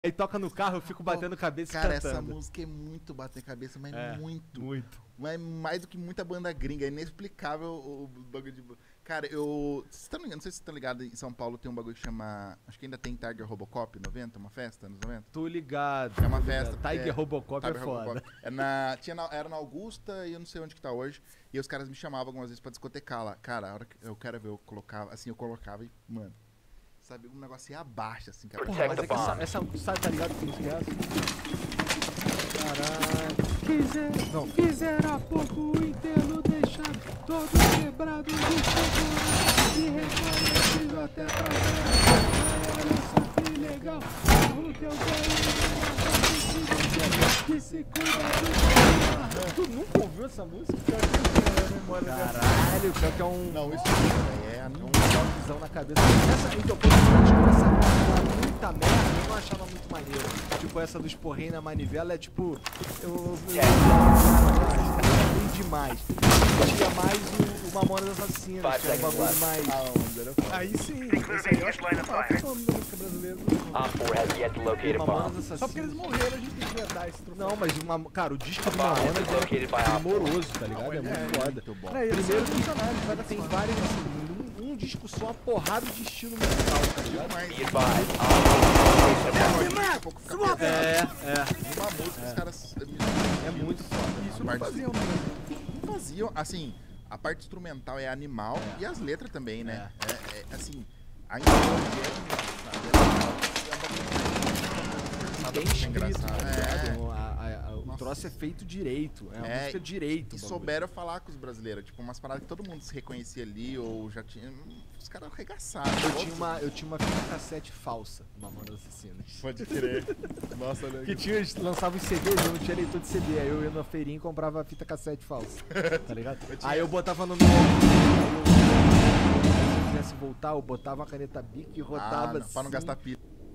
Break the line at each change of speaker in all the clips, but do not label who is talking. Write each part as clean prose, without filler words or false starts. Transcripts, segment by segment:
Aí toca no carro, eu fico batendo cabeça e
Cara,
cantando.
essa música é muito bater cabeça, mas muito.
Muito.
Mas mais do que muita banda gringa. É inexplicável o bagulho de... Cara, eu... Vocês estão ligados? Não sei se vocês estão ligados, em São Paulo tem um bagulho que chama... Acho que ainda tem Tiger Robocop 90, uma festa nos 90.
Tô ligado.
É uma festa.
Tiger Robocop
Tiger
é foda.
Robocop. Era na Augusta e eu não sei onde que tá hoje. E os caras me chamavam algumas vezes pra discotecar lá. Cara, a hora que eu quero ver, eu colocava... Assim, eu colocava e... Mano... Sabe, um negócio ia abaixo, assim, cara.
Porra, mas é que essa sabe, tá ligado que música é essa? Caralho. Fizeram há pouco o Intelo deixar todo quebrado de segurança e reconhecido até pra ver. Olha só que legal, carro que eu ganhei, que se cuida de... Tu nunca ouviu essa música? Caralho, pior que é um...
Não, isso é
um choquezão na cabeça. Então, quando eu essa música muita merda, eu não achava muito maneiro. Tipo, essa dos porrei na manivela é tipo... Eu demais. Eu tinha mais o Mamonas Assassinas, que é um bagulho mais... Aí sim, esse aí eu acho que é o nome da música brasileira. Mamonas Assassinas. Só porque eles morreram, a gente devia dar esse troféu. Não, mas, cara, o disco do Mamonas é primoroso, tá ligado? É muito foda. Primeiro que tem vários, assim, um disco só, uma porrada de estilo musical, tá ligado?
Uma música, os caras...
É muito foda.
Isso não faziam, não faziam, assim, a parte instrumental é animal e as letras também, né? Assim, a
bem escrito, o troço é feito direito, é uma música direito.
E souberam falar com os brasileiros, tipo, umas paradas que todo mundo se reconhecia ali, ou já tinha... Os caras arregaçaram.
Eu tinha uma fita cassete falsa, Mamonas Assassinas.
Pode crer. Nossa, olha
que tinha, lançava os CDs, eu não tinha leitor de CD, aí eu ia na feirinha e comprava a fita cassete falsa, tá ligado? Aí eu botava no meu... Se eu quisesse voltar, eu botava uma caneta Bic e rotava assim.
Pra não gastar pilha.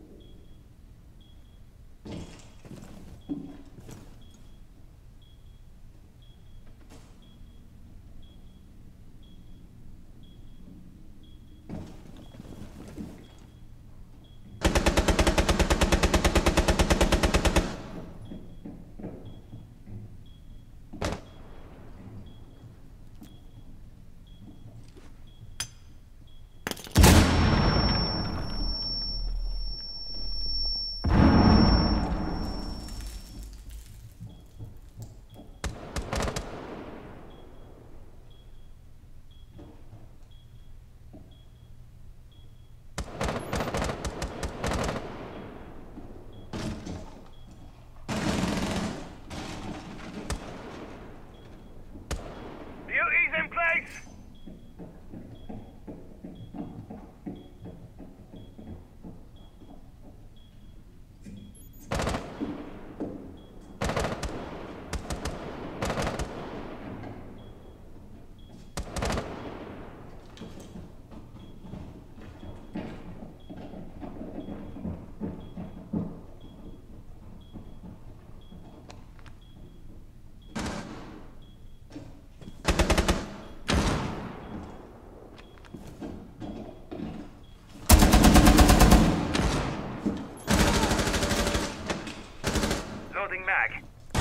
Mag.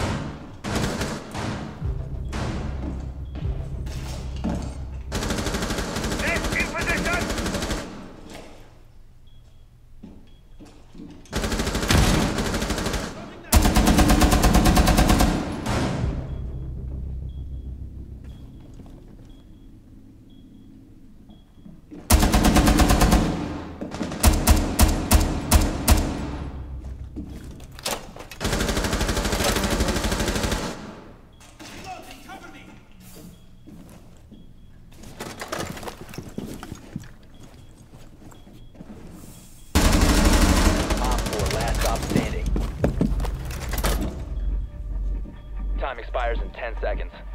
In position.
Time expires in 10 seconds.